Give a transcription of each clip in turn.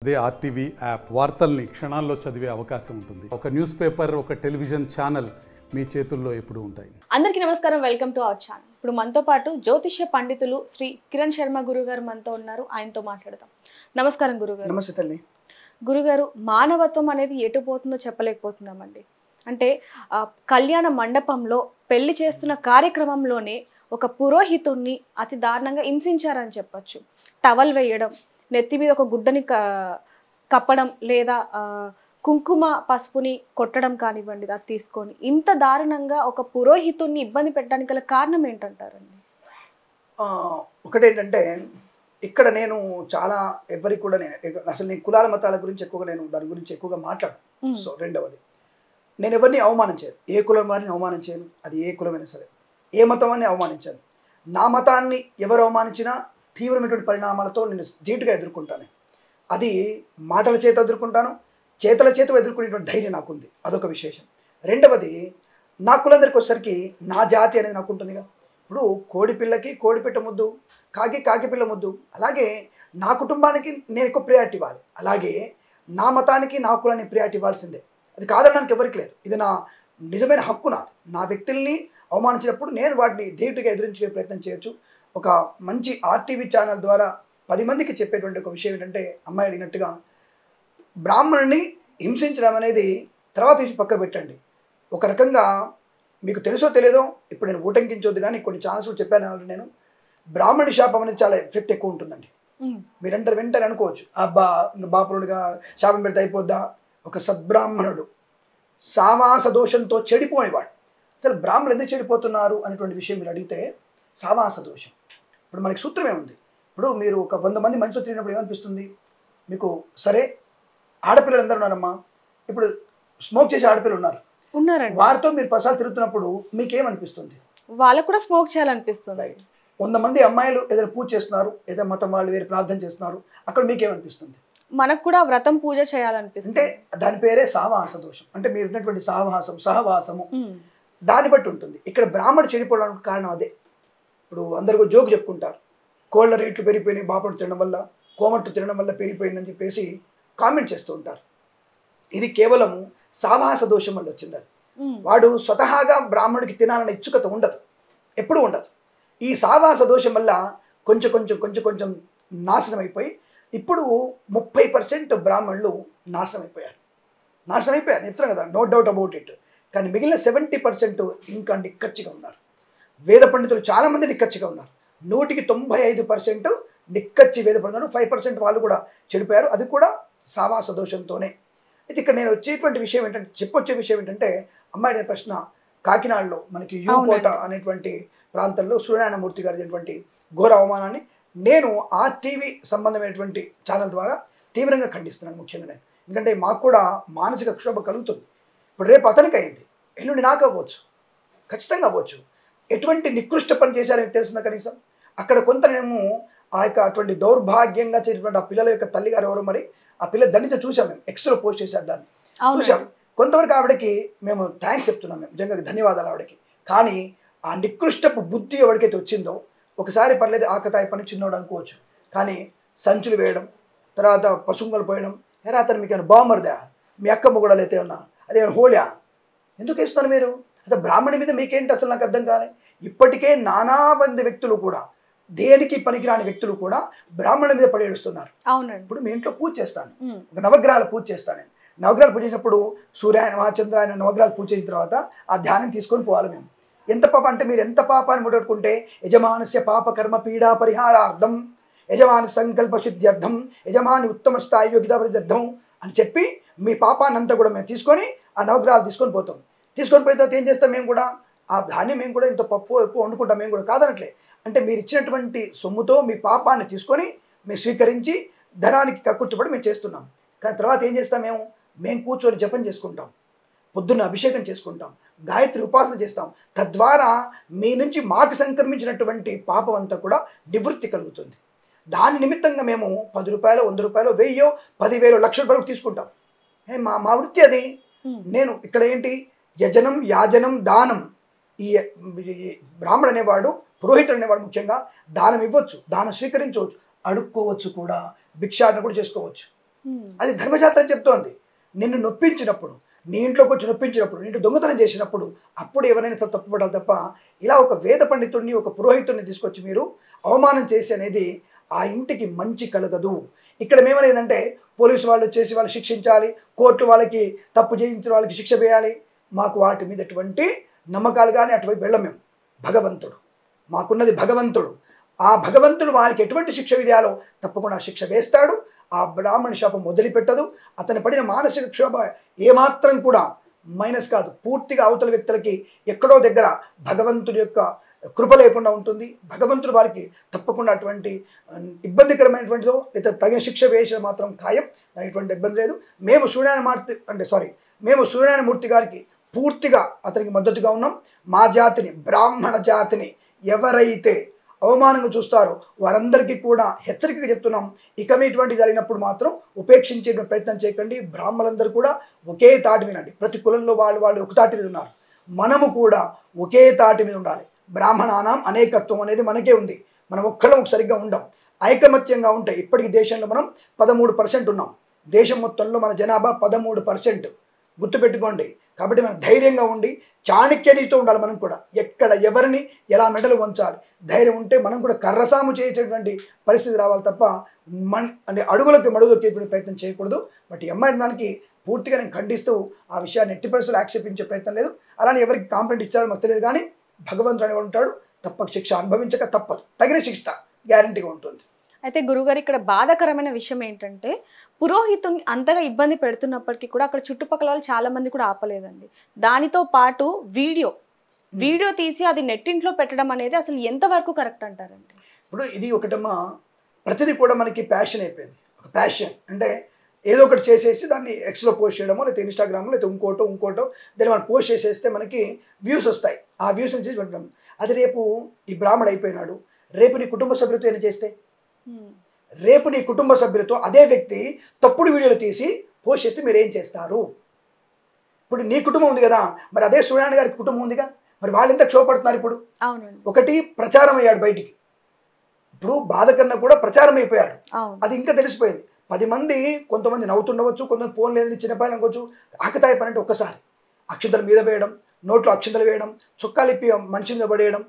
అదే RTV app వార్తల్ని క్షణాల్లో చదివే అవకాశం ఉంటుంది. ఒక న్యూస్ పేపర్, ఒక టెలివిజన్ ఛానల్ మీ చేతుల్లో ఎప్పుడూ ఉంటాయి. అందరికీ నమస్కారం, వెల్కమ్ టు అవర్ ఛానల్. ఇప్పుడు మనతో పాటు జ్యోతిష్య పండితులు శ్రీ కిరణ్ శర్మ గురుగారు మనతో ఉన్నారు. ఆయనతో మాట్లాడదాం. నమస్కారం గురుగారు. నమస్తే తల్లి. గురుగారు, మానవత్వం అనేది ఎటు పోతుందో చెప్పలేకపోతున్నామండి. అంటే కళ్యాణ మండపంలో పెళ్లి చేస్తున్న కార్యక్రమంలోనే ఒక పురోహితుడిని అతి దారుణంగా హింసించారని చెప్పొచ్చు. టవల్ వేయడం, నెత్తి మీద ఒక గుడ్డని కప్పడం, లేదా కుంకుమ పసుపుని కొట్టడం కానివ్వండి, అది తీసుకొని ఇంత దారుణంగా ఒక పురోహితుడిని ఇబ్బంది పెట్టడానికి గల కారణం ఏంటంటారండి? ఒకటేంటంటే, ఇక్కడ నేను చాలా ఎవరికి కూడా అసలు నేను కులాల మతాల గురించి ఎక్కువగా దాని గురించి ఎక్కువగా మాట్లాడను. సో రెండవది, నేను ఎవరిని అవమానం చేయను. ఏ కులం వారిని అవమానం చేయను. అది ఏ కులమైనా సరే, ఏ మతాన్ని అవమానించాను. నా మతాన్ని ఎవరు అవమానించినా తీవ్రమైనటువంటి పరిణామాలతో నేను ధీటుగా ఎదుర్కొంటాను. అది మాటల చేత ఎదుర్కొంటాను, చేతల చేత ఎదుర్కొనేటువంటి ధైర్యం నాకుంది. అదొక విశేషం. రెండవది, నా కులందరికి వచ్చేసరికి నా జాతి అనేది నాకు ఉంటుందిగా. ఇప్పుడు కోడి పిల్లకి కోడిపిట్ట ముద్దు, కాకి పిల్ల ముద్దు. అలాగే నా కుటుంబానికి నేను ఎక్కువ ప్రియారిటీ ఇవ్వాలి. అలాగే నా మతానికి నా కులాన్ని ప్రియారిటీ ఇవ్వాల్సిందే. అది కాదనడానికి ఎవరికి లేదు. ఇది నా నిజమైన హక్కు. నా వ్యక్తుల్ని అవమానించినప్పుడు నేను వాటిని ధీటుగా ఎదిరించే ప్రయత్నం చేయొచ్చు. ఒక మంచి ఆర్టీవీ ఛానల్ ద్వారా 10 మందికి చెప్పేటువంటి ఒక విషయం ఏంటంటే, అమ్మాయి అడిగినట్టుగా బ్రాహ్మణుని హింసించడం అనేది తర్వాత పక్క పెట్టండి. ఒక రకంగా మీకు తెలుసో తెలియదో, ఇప్పుడు నేను ఊటంకించొద్దు కానీ కొన్ని ఛానల్స్ చెప్పాను. నేను బ్రాహ్మణి శాపం అనేది చాలా ఎఫెక్ట్ ఎక్కువ ఉంటుందండి. మీరంటారు వెంటనే అనుకోవచ్చు, అబ్బా బాపురుడిగా శాపం పెడితే అయిపోద్దా. ఒక సద్బ్రాహ్మణుడు సావాస దోషంతో చెడిపోనివాడు. అసలు బ్రాహ్మణులు ఎందుకు చెడిపోతున్నారు అనేటువంటి విషయం మీరు అడిగితే, సావాస దోషం. ఇప్పుడు మనకి సూత్రమే ఉంది. ఇప్పుడు మీరు ఒక 100 మంది మనిషితో తిరిగినప్పుడు ఏమనిపిస్తుంది మీకు? సరే, ఆడపిల్లలు అందరూ ఉన్నారమ్మా, ఇప్పుడు స్మోక్ చేసే ఆడపిల్లలు ఉన్నారండి, వారితో మీరు పసాలు తిరుగుతున్నప్పుడు మీకేమనిపిస్తుంది? వాళ్ళకు కూడా స్మోక్ చేయాలనిపిస్తుంది. రైట్. 100 మంది అమ్మాయిలు ఏదైనా పూజ చేస్తున్నారు, ఏదైనా మతం వాళ్ళు వేరే ప్రార్థన చేస్తున్నారు, అక్కడ మీకేమనిపిస్తుంది? మనకు కూడా వ్రతం పూజ చేయాలనిపిస్తుంది. అంటే దాని పేరే సావాస దోషం. అంటే మీరు ఉన్నటువంటి సహవాసము దాన్ని బట్టి ఉంటుంది. ఇక్కడ బ్రాహ్మణుడు చెడిపోవడానికి కారణం అదే. ఇప్పుడు అందరికీ జోక్ చెప్పుకుంటారు, కోళ్ళ రేట్లు పెరిగిపోయినాయి బాపడు తినడం వల్ల, కోమట్టు తినడం వల్ల పెరిగిపోయిందని చెప్పేసి కామెంట్ చేస్తూ ఉంటారు. ఇది కేవలం సావాస దోషం వల్ల వచ్చింది. వాడు స్వతహాగా బ్రాహ్మణుడికి తినాలనే ఇచ్చుకత ఉండదు, ఎప్పుడూ ఉండదు. ఈ సావాస దోషం వల్ల కొంచెం నాశనం అయిపోయి ఇప్పుడు 30% బ్రాహ్మణులు నాశనం అయిపోయారు. చెప్తున్నాను కదా, నో డౌట్ అబౌట్ ఇట్. కానీ మిగిలిన 70% ఇంకా నిక్కచ్చిగా ఉన్నారు. వేద పండితులు చాలామంది నిక్కచ్చిగా ఉన్నారు. 100కి 95% నిక్కచ్చి వేద పండితులు, 5% వాళ్ళు కూడా చెడిపోయారు. అది కూడా సావాస దోషంతోనే. అయితే ఇక్కడ నేను వచ్చేటువంటి విషయం ఏంటంటే, చెప్పొచ్చే విషయం ఏంటంటే, అమ్మాయి ప్రశ్న, కాకినాడలో మనకి యూకోట అనేటువంటి ప్రాంతంలో సూర్యనారాయణమూర్తి గారి అనేటువంటి ఘోర అవమానాన్ని నేను ఆర్టీవీ సంబంధమైనటువంటి ఛానల్ ద్వారా తీవ్రంగా ఖండిస్తున్నాను. ముఖ్యంగా నేను, ఎందుకంటే మాకు కూడా మానసిక క్షోభ కలుగుతుంది. ఇప్పుడు రేపు అతనికి అయింది, ఎల్లుండి నాకు అవ్వచ్చు, ఖచ్చితంగా అవ్వచ్చు. ఎటువంటి నికృష్ట పని చేశారని తెలుస్తుందా కనీసం? అక్కడ కొంతనేమో ఆ యొక్క అటువంటి దౌర్భాగ్యంగా చేసినటువంటి ఆ పిల్లల యొక్క తల్లిగారు ఎవరో, మరి ఆ పిల్ల దండితో చూసాం మేము, ఎక్స్లో పోస్ట్ చేశారు, దాన్ని చూసాం. కొంతవరకు ఆవిడకి మేము థ్యాంక్స్ చెప్తున్నాం, మేము నిజంగా ధన్యవాదాలు ఆవిడకి. కానీ ఆ నికృష్టపు బుద్ధి ఎవరికైతే వచ్చిందో, ఒకసారి పర్లేదు ఆకతాయి పని చిన్నోడు అనుకోవచ్చు, కానీ సంచులు వేయడం, తర్వాత పశువులు పోయడం, ఎరా అతను మీకు ఏమైనా బామర్దా, మీ అక్కమ్మ కూడా అయితే ఉన్నా, అదేమైనా హోళా, ఎందుకు వేస్తున్నారు మీరు? అసలు బ్రాహ్మణి మీద మీకేంటి అసలు నాకు అర్థం కాలే. ఇప్పటికే నానా మంది వ్యక్తులు కూడా, దేనికి పనికిరాని వ్యక్తులు కూడా బ్రాహ్మణుల మీద పడేడుస్తున్నారు. అవునండి. ఇప్పుడు మీ ఇంట్లో పూజ చేస్తాను, ఒక నవగ్రహాల పూజ చేస్తాను నేను. నవగ్రహాలు పూజ చేసినప్పుడు సూర్యాయన చంద్రాయన నవగ్రహాలు పూజ చేసిన తర్వాత ఆ ధ్యానం తీసుకొని పోవాలి మేము. ఎంత పాప అంటే, మీరు ఎంత పాపాన్ని ముట్టుకుంటే, యజమానస్య పాప కర్మ పీడా పరిహారార్థం, యజమాని సంకల్ప సిద్ధ్యర్థం, యజమాని ఉత్తమ స్థాయి యోగితార్థం అని చెప్పి మీ పాపాన్ని అంతా కూడా మేము తీసుకొని ఆ నవగ్రహాలు తీసుకొని పోతాం. తీసుకొని పోయిన తర్వాత ఏం చేస్తాం మేము కూడా, ఆ ధాన్యం మేము కూడా ఇంత పప్పు ఎక్కువ వండుకుంటాం, మేము కూడా కాదనట్లే. అంటే మీరు ఇచ్చినటువంటి సొమ్ముతో మీ పాపాన్ని తీసుకొని మీరు స్వీకరించి ధనానికి కక్కుర్తిపడి మేము చేస్తున్నాం. కానీ తర్వాత ఏం చేస్తాం మేము కూర్చొని జపం చేసుకుంటాం, పొద్దున్న అభిషేకం చేసుకుంటాం, గాయత్రి ఉపాసన చేస్తాం. తద్వారా మీ నుంచి మాకు సంక్రమించినటువంటి పాపం అంతా కూడా నివృత్తి కలుగుతుంది. దాని నిమిత్తంగా మేము 10 రూపాయలు, 100 రూపాయలు, 1000, 10,000, లక్ష రూపాయలు తీసుకుంటాం. మా వృత్తి అది. నేను ఇక్కడ ఏంటి, యజనం, యాజనం, దానం. ఈ బ్రాహ్మణుడు అనేవాడు, పురోహితుడు అనేవాడు ముఖ్యంగా దానం ఇవ్వచ్చు, దానం స్వీకరించవచ్చు, అడుక్కోవచ్చు కూడా, భిక్షాటన కూడా చేసుకోవచ్చు. అది ధర్మశాస్త్రం చెప్తోంది. నిన్ను నొప్పించినప్పుడు, నీ ఇంట్లోకి వచ్చి నొప్పించినప్పుడు, నీకు దొంగతనం చేసినప్పుడు అప్పుడు ఎవరైనా తప్పుపడాలి తప్ప ఇలా ఒక వేద పండితుడిని, ఒక పురోహితుడిని తీసుకొచ్చి మీరు అవమానం చేసి అనేది ఆ ఇంటికి మంచి కలగదు. ఇక్కడ మేమనేదంటే పోలీసు వాళ్ళు వచ్చేసి వాళ్ళు శిక్షించాలి, కోర్టు వాళ్ళకి తప్పు చేయించిన వాళ్ళకి శిక్ష వేయాలి. మాకు వాటి మీద ఎటువంటి నమ్మకాలు కానీ అటువైపు వెళ్ళం మేము. భగవంతుడు మాకున్నది భగవంతుడు. ఆ భగవంతుడు వారికి ఎటువంటి శిక్ష విధాలో తప్పకుండా శిక్ష వేస్తాడు. ఆ బ్రాహ్మణ శాపం వదిలిపెట్టదు. అతను పడిన మానసిక క్షోభ ఏమాత్రం కూడా మైనస్ కాదు. పూర్తిగా అవతల వ్యక్తులకి ఎక్కడో దగ్గర భగవంతుడి యొక్క కృప లేకుండా ఉంటుంది. భగవంతుడు వారికి తప్పకుండా అటువంటి ఇబ్బందికరమైనటువంటిదో లేదా తగిన శిక్ష వేసిన మాత్రం ఖాయం. ఎటువంటి ఇబ్బంది లేదు. మేము సూర్యనారాయణమూర్తి గారికి పూర్తిగా అతనికి మద్దతుగా ఉన్నాం. మా జాతిని, బ్రాహ్మణ జాతిని ఎవరైతే అవమానంగా చూస్తారో వారందరికీ కూడా హెచ్చరికగా చెప్తున్నాం. ఇక ఇటువంటి జరిగినప్పుడు మాత్రం ఉపేక్షించే ప్రయత్నం చేయకండి. బ్రాహ్మణులందరూ కూడా ఒకే తాటి వినండి. ప్రతి కులంలో వాళ్ళు ఒక తాటి మీద ఉన్నారు. మనము కూడా ఒకే తాటి మీద ఉండాలి. బ్రాహ్మణానాం అనేకత్వం అనేది మనకే ఉంది. మనం ఒక్కళ్ళం సరిగ్గా ఉండం. ఐకమత్యంగా ఉంటే ఇప్పటికి దేశంలో మనం 13% ఉన్నాం. దేశం మొత్తంలో మన జనాభా 13%. గుర్తుపెట్టుకోండి. కాబట్టి మనం ధైర్యంగా ఉండి చాణక్యనితో ఉండాలి. మనం కూడా ఎక్కడ ఎవరిని ఎలా మెడలు వంచాలి ధైర్యం ఉంటే మనం కూడా కర్రసాము చేసేటువంటి పరిస్థితి రావాలి తప్ప అంటే అడుగులకి మడుగులొక్కేటువంటి ప్రయత్నం చేయకూడదు. బట్ అమ్మాయి దానికి పూర్తిగా నేను ఖండిస్తూ ఆ విషయాన్ని ఎట్టి పరిస్థితులు యాక్సెప్ట్ ప్రయత్నం లేదు. అలానే ఎవరికి కాంప్లైంట్ ఇచ్చారో మాకు తెలియదు. కానీ భగవంతుడు అనేవాడు ఉంటాడు. తప్పక శిక్ష అనుభవించక తప్పదు. తగిన శిక్ష గ్యారంటీగా ఉంటుంది. అయితే గురుగారు ఇక్కడ బాధాకరమైన విషయం ఏంటంటే పురోహితుని అంతగా ఇబ్బంది పెడుతున్నప్పటికీ కూడా అక్కడ చుట్టుపక్కల వాళ్ళు చాలా మంది కూడా ఆపలేదండి. దానితో పాటు వీడియో తీసి అది నెట్టింట్లో పెట్టడం అనేది అసలు ఎంతవరకు కరెక్ట్ అంటారండి? ఇప్పుడు ఇది ఒకటమ్మా, ప్రతిదీ కూడా మనకి ప్యాషన్ అయిపోయింది. ఒక ప్యాషన్ అంటే ఏదో ఒకటి చేసేసి దాన్ని ఎక్స్లో పోస్ట్ చేయడమో లేకపోతే ఇన్స్టాగ్రామ్లో లేకపోతే ఇంకోటో దాన్ని మనం పోస్ట్ చేసేస్తే మనకి వ్యూస్ వస్తాయి. ఆ వ్యూస్ నుంచి పెట్టడం. అది రేపు ఈ బ్రాహ్మడు అయిపోయినాడు, రేపు నీ కుటుంబ సభ్యులతో ఏం చేస్తే, రేపు నీ కుటుంబ సభ్యులతో అదే వ్యక్తి తప్పుడు వీడియోలు తీసి పోస్ట్ చేస్తే మీరు ఏం చేస్తారు? ఇప్పుడు నీ కుటుంబం ఉంది కదా, మరి అదే సూర్యనారాయణ గారికి కుటుంబం ఉందిగా, మరి వాళ్ళు ఎంత క్షోభపడుతున్నారు ఇప్పుడు? ఒకటి ప్రచారం అయ్యాడు బయటికి. ఇప్పుడు బాధ కన్నా కూడా ప్రచారం అయిపోయాడు. అది ఇంకా తెలిసిపోయింది. 10 మంది కొంతమంది నవ్వుతుండవచ్చు, కొంతమంది ఫోన్ లేదని చిన్నపాయలు అనుకోవచ్చు. ఆకతాయి పని అంటే ఒక్కసారి అక్షింతల మీద వేయడం, నోట్లో అక్షింతలు వేయడం, చొక్కాలు ఇప్పి మనిషి మీద పడేయడం,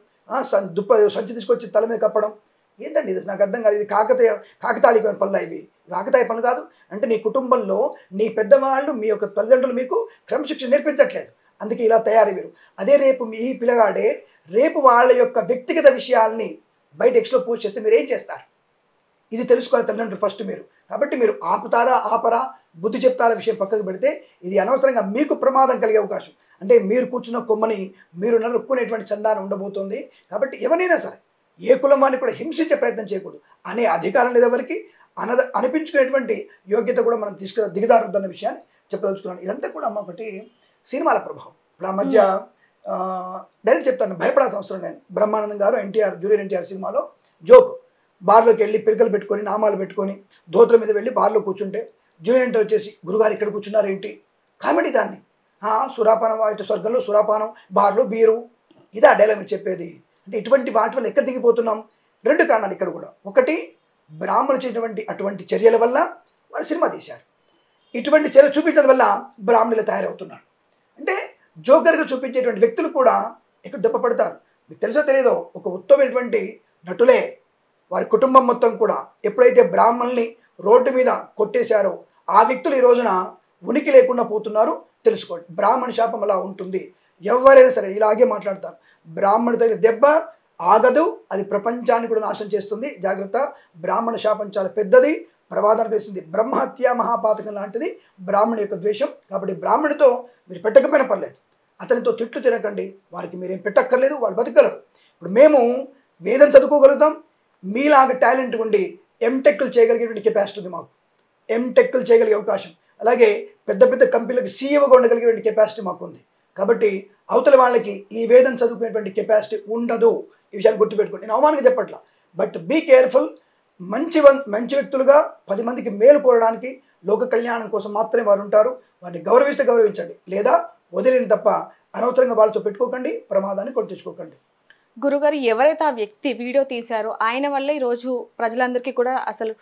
సంచి తీసుకొచ్చి తల మీద కప్పడం. ఏంటండి ఇది? నాకు అర్థం కాదు. ఇది కాకతాళీయ పనులు. ఇవి కాకతాయి పనులు కాదు. అంటే నీ కుటుంబంలో నీ పెద్దవాళ్ళు మీ యొక్క తల్లిదండ్రులు మీకు క్రమశిక్షణ నేర్పించట్లేదు. అందుకే ఇలా తయారు మీరు. అదే రేపు మీ పిల్లగాడే రేపు వాళ్ళ యొక్క వ్యక్తిగత విషయాల్ని బయట ఎక్స్లో పోస్ట్ చేస్తే మీరు ఏం చేస్తారు? ఇది తెలుసుకోవాలి తల్లిదండ్రులు ఫస్ట్ మీరు. కాబట్టి మీరు ఆపరా బుద్ధి చెప్తారా విషయం పక్కకు పెడితే ఇది అనవసరంగా మీకు ప్రమాదం కలిగే అవకాశం. అంటే మీరు కూర్చున్న కొమ్మని మీరు నరుక్కునేటువంటి చందానం ఉండబోతుంది. కాబట్టి ఎవరైనా సరే ఏ కులం వారిని కూడా హింసించే ప్రయత్నం చేయకూడదు అనే అధికారం లేదు ఎవరికి. అనిపించుకునేటువంటి యోగ్యత కూడా మనం దిగదారుద్దన్న విషయాన్ని చెప్పదలుచుకున్నాను. ఇదంతా కూడా అమ్మ ఒకటి సినిమాల ప్రభావం. ఇప్పుడు ఆ మధ్య డైరెక్ట్ చెప్తాను, భయపడాల్సిన అవసరం లేదు. బ్రహ్మానందం గారు జూనియర్ ఎన్టీఆర్ సినిమాలో జోక్, బార్లోకి వెళ్ళి పిలకలు పెట్టుకొని నామాలు పెట్టుకొని దోతుల మీద వెళ్ళి బార్లో కూర్చుంటే జూనియర్ ఎన్టీఆర్ వచ్చేసి గురుగారు ఇక్కడ కూర్చున్నారు ఏంటి? కామెడీ దాన్ని. సురాపానం ఇటు స్వర్గంలో సురాపానం, బార్లో బీరు, ఇదా డైలాగ్ మీరు చెప్పేది? అంటే ఇటువంటి వాటి వల్ల ఎక్కడ దిగిపోతున్నాం? 2 కారణాలు ఇక్కడ కూడా. ఒకటి, బ్రాహ్మణులు చేసినటువంటి అటువంటి చర్యల వల్ల వారు సినిమా తీశారు. ఇటువంటి చర్యలు చూపించడం వల్ల బ్రాహ్మణులు తయారవుతున్నారు. అంటే జోకర్గా చూపించేటువంటి వ్యక్తులు కూడా ఇక్కడ దెబ్బ పడతారు. మీకు తెలుసో తెలియదో, ఒక ఉత్తమమైనటువంటి నటులే వారి కుటుంబం మొత్తం కూడా ఎప్పుడైతే బ్రాహ్మణుల్ని రోడ్డు మీద కొట్టేశారో ఆ వ్యక్తులు ఈ రోజున ఉనికి లేకుండా పోతున్నారు. తెలుసుకోండి, బ్రాహ్మణ శాపం అలా ఉంటుంది. ఎవరైనా సరే ఇలాగే మాట్లాడతారు. బ్రాహ్మణుడితో దెబ్బ ఆగదు, అది ప్రపంచాన్ని కూడా నాశనం చేస్తుంది. జాగ్రత్త, బ్రాహ్మణ శాపం చాలా పెద్దది, ప్రమాదాన్ని వేస్తుంది. బ్రహ్మహత్య మహాపాతకం లాంటిది బ్రాహ్మణి యొక్క ద్వేషం. కాబట్టి బ్రాహ్మణితో మీరు పెట్టకపోయినా పర్లేదు, అతనితో తిట్లు తినకండి. వారికి మీరేం పెట్టక్కర్లేదు, వాళ్ళు బతకగలరు. ఇప్పుడు మేము వేదం చదువుకోగలుగుతాం, మీలాగా టాలెంట్ ఉండి ఎంటెక్లు చేయగలిగేటువంటి కెపాసిటీ ఉంది మాకు. ఎంటెక్లు చేయగలిగే అవకాశం, అలాగే పెద్ద పెద్ద కంపెనీలకు సీఈఓగా ఉండగలిగేటువంటి కెపాసిటీ మాకు ఉంది. కాబట్టి అవతల వాళ్ళకి ఈ వేదం చదువుకునేటువంటి కెపాసిటీ ఉండదు. ఈ విషయాన్ని గుర్తుపెట్టుకోండి. నేను అవమానంగా చెప్పట్లా, బట్ బీ కేర్ఫుల్. మంచి వ్యక్తులుగా 10 మందికి మేలు కోరడానికి, లోక కళ్యాణం కోసం మాత్రమే వారు ఉంటారు. వారిని గౌరవిస్తే గౌరవించండి, లేదా వదిలేని తప్ప అనవసరంగా వాళ్ళతో పెట్టుకోకండి, ప్రమాదాన్ని కొని తెచ్చుకోకండి. గురుగారు, ఎవరైతే ఆ వ్యక్తి వీడియో తీశారో ఆయన వల్ల ఈరోజు ప్రజలందరికీ కూడా అసలు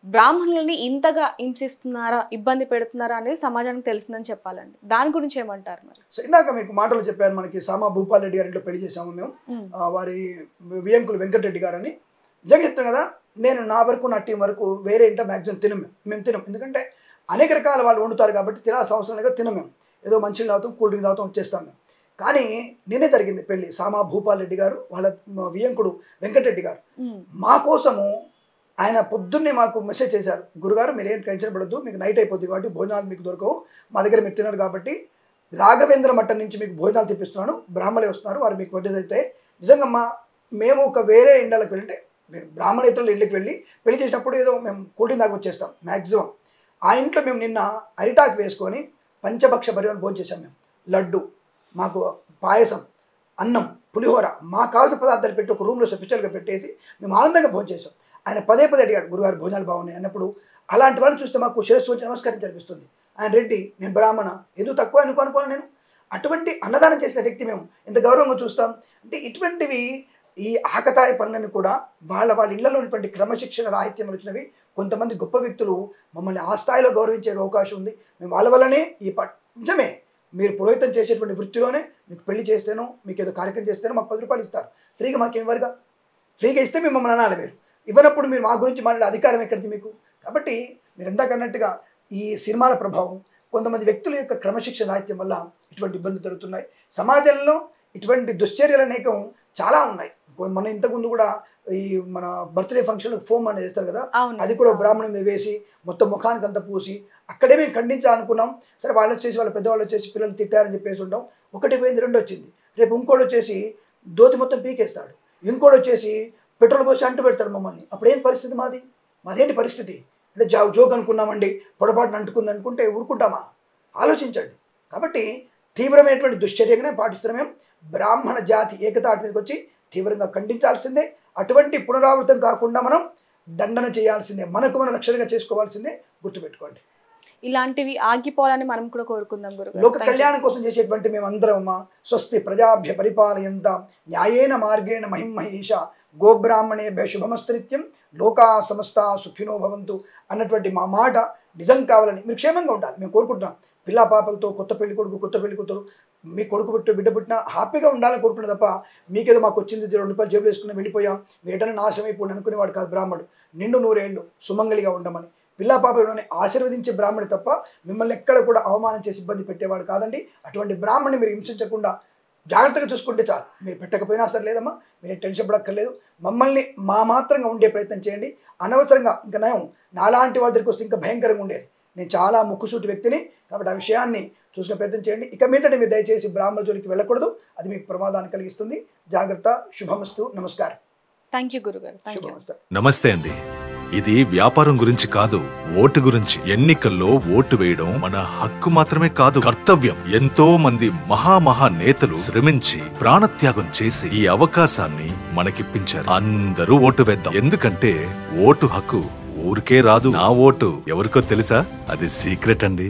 బ్రాహ్మణులని ఇంతగా హింసిస్తున్నారా, ఇబ్బంది పెడుతున్నారా అనేది సమాజానికి తెలిసిందని చెప్పాలండి. దాని గురించి ఏమంటారు మరి? సో ఇందాక మీకు మాటలు చెప్పాను, మనకి సామా భూపాల్ రెడ్డి గారి ఇంట్లో పెళ్లి చేసాము మేము. వారి వియంకులు వెంకటరెడ్డి గారని. నిజంగా చెప్తాను కదా, నేను నా వరకు నా టీం వరకు వేరే ఇంట్లో మ్యాక్సిమం మేము తినం. ఎందుకంటే అనేక రకాల వాళ్ళు వండుతారు కాబట్టి తినాల్సిన అవసరం లేక తినం. మేము ఏదో మంచిని తాగుతాం, కూల్ డ్రింక్ తాగుతాం, వచ్చేస్తాం మేము. కానీ నేనే జరిగింది పెళ్లి. సామా భూపాల్ రెడ్డి గారు వాళ్ళ వియంకుడు వెంకటరెడ్డి గారు మా కోసము ఆయన పొద్దున్నే మాకు మెసేజ్ చేశారు, గురుగారు మీరేం టెన్షన్ పడద్దు, మీకు నైట్ అయిపోద్ది కాబట్టి భోజనాలు మీకు దొరకవు, మా దగ్గర మీరు తినరు కాబట్టి రాఘవేంద్ర మఠం నుంచి మీకు భోజనాలు తెప్పిస్తున్నాను, బ్రాహ్మణులే వస్తున్నారు, వారు మీకు వడ్డీ అయితే. నిజంగా మేము ఒక వేరే ఇండ్లకు వెళ్తే బ్రాహ్మణేతరుల ఇంటికి వెళ్ళి పెళ్లి చేసినప్పుడు ఏదో మేము కూల్ దాకా వచ్చేస్తాం మ్యాక్సిమం. ఆ ఇంట్లో మేము నిన్న అరిటాకు వేసుకొని పంచభక్ష పరిమాణం భోజనం చేసాం. మేము లడ్డు, మాకు పాయసం, అన్నం, పులిహోర, మాకు కావాల్సిన పదార్థాలు పెట్టి ఒక రూమ్లో స్పెషల్గా పెట్టేసి మేము ఆనందంగా భోజనం చేసాం. ఆయన పదే అడిగాడు, గురుగారు భోజనాలు బాగున్నాయి అన్నప్పుడు అలాంటి వాళ్ళు చూస్తే మాకు శిరస్సు వచ్చి నమస్కరించాలనిపిస్తుంది. ఆయన రెడ్డి, నేను బ్రాహ్మణ, ఎందుకు తక్కువ అనుకోను నేను. అటువంటి అన్నదానం చేసిన వ్యక్తి మేము ఎంత గౌరవంగా చూస్తాం అంటే, ఇటువంటివి ఈ ఆకతాయి పనులను కూడా వాళ్ళ ఇళ్లలో ఉన్నటువంటి క్రమశిక్షణ రాహిత్యం వచ్చినవి కొంతమంది గొప్ప వ్యక్తులు మమ్మల్ని ఆ స్థాయిలో గౌరవించే అవకాశం ఉంది. మేము వాళ్ళ వల్లనే నిజమే, మీరు పురోహితం చేసేటువంటి వృత్తిలోనే మీకు పెళ్లి చేస్తేనో మీకు ఏదో కార్యక్రమం చేస్తేనో మాకు 10 రూపాయలు ఇస్తారు ఫ్రీగా. మాకేం వరగా ఫ్రీగా ఇస్తే మేము మమ్మల్ని అనాలి, మీరు ఇవ్వనప్పుడు మీరు మా గురించి మాట్లాడే అధికారం ఎక్కడిది మీకు? కాబట్టి మీరు ఎందాకన్నట్టుగా ఈ సినిమాల ప్రభావం, కొంతమంది వ్యక్తుల యొక్క క్రమశిక్షణ రాహిత్యం వల్ల ఇటువంటి ఇబ్బందులు జరుగుతున్నాయి. సమాజంలో ఇటువంటి దుశ్చర్యలు అనేకం చాలా ఉన్నాయి. మన ఇంతకుముందు కూడా ఈ మన బర్త్డే ఫంక్షన్ ఫోమ్ అనేది చేస్తారు కదా, అది కూడా బ్రాహ్మణం వేసి మొత్తం ముఖానికి అంతా పూసి అక్కడే మేము ఖండించాలనుకున్నాం. సరే వాళ్ళు వచ్చేసి వాళ్ళ పెద్దవాళ్ళు వచ్చేసి పిల్లలు తిట్టారని చెప్పేసి ఉంటాం. ఒకటి పోయింది, 2 వచ్చింది. రేపు ఇంకోటి వచ్చేసి దోతి మొత్తం పీకేస్తాడు, ఇంకోటి వచ్చేసి పెట్రోల్ పోసి అంటు పెడతాడు మమ్మల్ని. అప్పుడు ఏం పరిస్థితి మాదేంటి పరిస్థితి? అంటే జోక్ అనుకున్నామండి, పొరపాటున అంటుకుంది అనుకుంటే ఊరుకుంటామా? ఆలోచించండి. కాబట్టి తీవ్రమైనటువంటి దుశ్చర్యగానే పాటిస్తున్నాం. మేము బ్రాహ్మణ జాతి ఏకతాటి మీదకి వచ్చి తీవ్రంగా ఖండించాల్సిందే. అటువంటి పునరావృతం కాకుండా మనం దండన చేయాల్సిందే, మనకు మనం రక్షణగా చేసుకోవాల్సిందే, గుర్తుపెట్టుకోండి. ఇలాంటివి ఆగిపోవాలని మనం కూడా కోరుకుందాం గురుగారు. లోక కళ్యాణం కోసం చేసేటువంటి మేమందరం స్వస్తి ప్రజాభ్య పరిపాలయంతాం న్యాయేన మార్గేణ మహిమహేష గోబ్రాహ్మణేభ్య శుభమస్తు నిత్యం లోకా సమస్త సుఖినో భవంతు అన్నటువంటి మా మాట నిజం కావాలని, మీరు క్షేమంగా ఉండాలి మేము కోరుకుంటున్నాం. పిల్లా పాపలతో, కొత్త పెళ్లి కొడుకు, కొత్త పెళ్లి కూతురు, మీ కొడుకు పుట్టి బిడ్డ పుట్టినా హ్యాపీగా ఉండాలని కోరుకుంటున్నా తప్ప మీకేదో మాకు వచ్చింది 2 రూపాయలు జేబులు వేసుకుని వెళ్ళిపోయాం, వీటనే నాశనం అయిపోయి అనుకునేవాడు కాదు బ్రాహ్మణుడు. నిండు 100 ఏళ్ళు సుమంగళిగా ఉండమని పిల్లా పాపలను ఆశీర్వదించే బ్రాహ్మణుడు తప్ప మిమ్మల్ని ఎక్కడ కూడా అవమానం చేసి ఇబ్బంది పెట్టేవాడు కాదండి. అటువంటి బ్రాహ్మణ్ణి మీరు హింసించకుండా జాగ్రత్తగా చూసుకుంటే చాలు. మీరు పెట్టకపోయినా సరే లేదమ్మా, మీరు టెన్షన్ పడక్కర్లేదు. మమ్మల్ని మాత్రంగా ఉండే ప్రయత్నం చేయండి. అనవసరంగా ఇంకా నయం నాలాంటి వాళ్ళ దగ్గరికి వస్తే ఇంకా భయంకరంగా ఉండేది. నేను చాలా ముక్కుసూటి వ్యక్తిని కాబట్టి ఆ విషయాన్ని చూసుకునే ప్రయత్నం చేయండి. ఇక మీదట మీరు దయచేసి బ్రాహ్మణ జోలికి వెళ్ళకూడదు, అది మీకు ప్రమాదాన్ని కలిగిస్తుంది. జాగ్రత్త. శుభమస్తు. నమస్కారం. థ్యాంక్ యూ గురుగారు. నమస్తే అండి. ఇది వ్యాపారం గురించి కాదు, ఓటు గురించి. ఎన్నికల్లో ఓటు వేయడం మన హక్కు మాత్రమే కాదు, కర్తవ్యం. ఎంతో మంది మహా నేతలు శ్రమించి ప్రాణత్యాగం చేసి ఈ అవకాశాన్ని మనకిప్పించారు. అందరూ ఓటు వేద్దాం, ఎందుకంటే ఓటు హక్కు ఊరికే రాదు. నా ఓటు ఎవరికో తెలుసా? అది సీక్రెట్ అండి.